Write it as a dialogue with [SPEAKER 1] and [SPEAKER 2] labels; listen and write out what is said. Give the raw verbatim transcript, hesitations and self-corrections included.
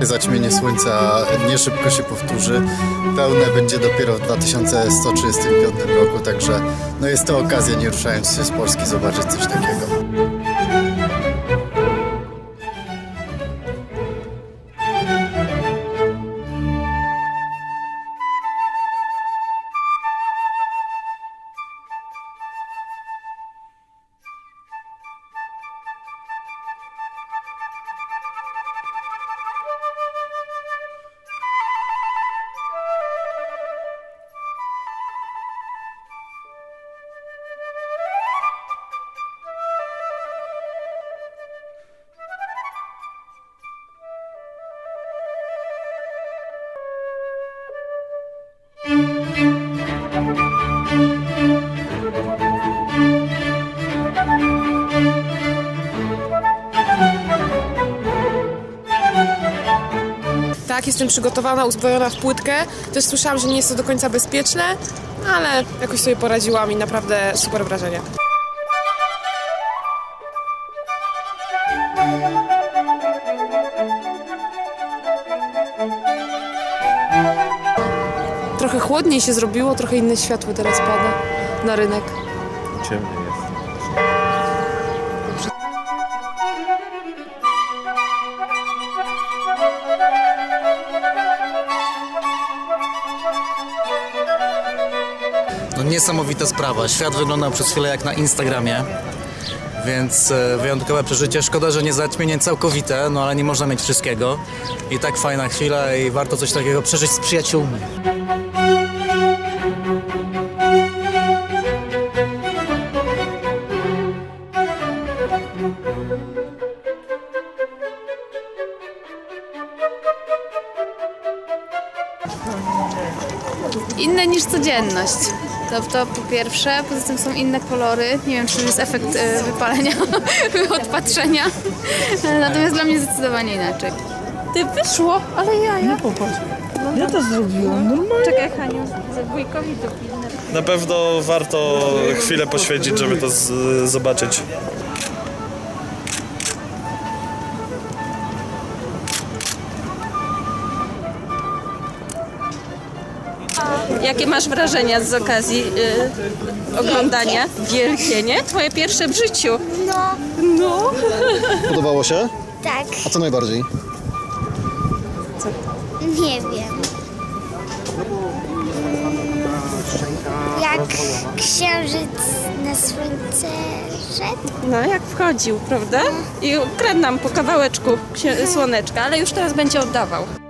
[SPEAKER 1] takie zaćmienie słońca nie szybko się powtórzy. Pełne będzie dopiero w dwa tysiące sto trzydziestym piątym roku, także no jest to okazja, nie ruszając się z Polski, zobaczyć coś takiego.
[SPEAKER 2] Tak, jestem przygotowana, uzbrojona w płytkę. Też słyszałam, że nie jest to do końca bezpieczne, ale jakoś sobie poradziłam i naprawdę super wrażenie. Trochę chłodniej się zrobiło, trochę inne światło teraz pada na rynek.
[SPEAKER 3] Ciemny jest.
[SPEAKER 4] No niesamowita sprawa. Świat wyglądał przez chwilę jak na Instagramie, więc wyjątkowe przeżycie. Szkoda, że nie zaćmienie całkowite, no ale nie można mieć wszystkiego. I tak fajna chwila i warto coś takiego przeżyć z przyjaciółmi.
[SPEAKER 5] Inne niż codzienność. To, to po pierwsze, poza tym są inne kolory. Nie wiem, czy to jest efekt y, wypalenia od patrzenia. Natomiast dla mnie zdecydowanie inaczej. Ty wyszło, ale ja, ja.
[SPEAKER 6] Nie popatrz. Ja to zrobiłam, normalnie.
[SPEAKER 5] Czekaj, Haniu, wujkowi to pilne.
[SPEAKER 3] Na pewno warto chwilę poświęcić, żeby to z, zobaczyć.
[SPEAKER 7] Jakie masz wrażenia z okazji y, oglądania? Wielkie, nie? Twoje pierwsze w życiu.
[SPEAKER 8] No.
[SPEAKER 7] No.
[SPEAKER 9] Podobało się?
[SPEAKER 8] Tak.
[SPEAKER 9] A co najbardziej?
[SPEAKER 8] Co? Nie wiem. Jak księżyc na słońce szedł?
[SPEAKER 7] No, jak wchodził, prawda? I kradł nam po kawałeczku słoneczka, ale już teraz będzie oddawał.